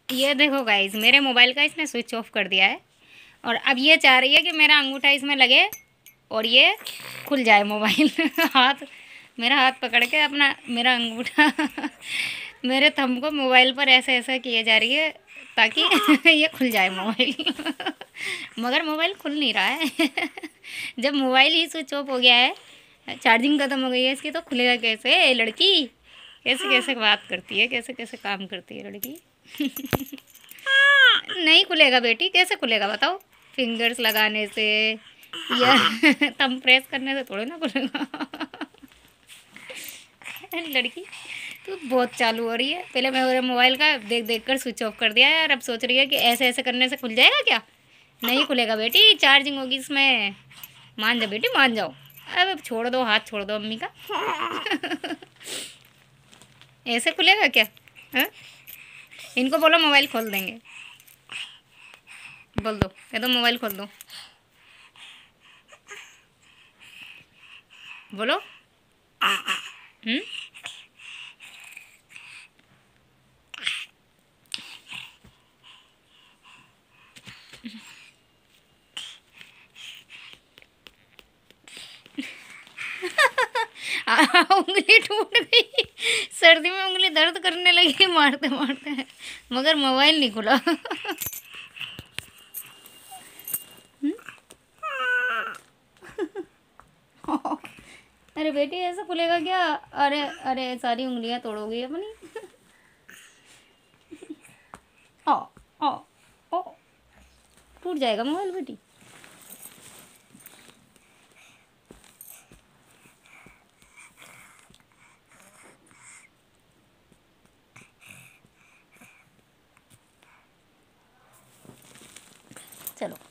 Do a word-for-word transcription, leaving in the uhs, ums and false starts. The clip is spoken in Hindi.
ये देखो गाइस, मेरे मोबाइल का इसने स्विच ऑफ कर दिया है और अब ये चाह रही है कि मेरा अंगूठा इसमें लगे और ये खुल जाए मोबाइल। हाथ, मेरा हाथ पकड़ के अपना मेरा अंगूठा मेरे थंब को मोबाइल पर ऐसे ऐसे किए जा रही है ताकि ये खुल जाए मोबाइल। मगर मोबाइल खुल नहीं रहा है। जब मोबाइल ही स्विच ऑफ हो गया है, चार्जिंग ख़त्म हो गई है इसकी, तो खुलेगा कैसे? ए लड़की, कैसे कैसे बात करती है, कैसे कैसे काम करती है लड़की। नहीं खुलेगा बेटी, कैसे खुलेगा बताओ? फिंगर्स लगाने से या थंब प्रेस करने से थोड़ी ना खुलेगा। लड़की तू बहुत चालू हो रही है। पहले मैं मेरे मोबाइल का देख देख कर स्विच ऑफ कर दिया है और अब सोच रही है कि ऐसे ऐसे करने से खुल जाएगा क्या? नहीं खुलेगा बेटी, चार्जिंग होगी इसमें। मान जाओ बेटी, मान जाओ। अब छोड़ दो, हाथ छोड़ दो अम्मी का। ऐसे खुलेगा क्या? हा? इनको बोलो मोबाइल खोल देंगे। बोल दो, कह दो मोबाइल खोल दो। बोलो। हम्म उंगली टूट गई। सर्दी में उंगली दर्द करने लगी मारते मारते, मगर मोबाइल नहीं खुला। अरे बेटी ऐसा खुलेगा क्या? अरे अरे सारी उंगलियां तोड़ोगी अपनी। ओ ओ ओ, टूट जाएगा मोबाइल बेटी। चलो।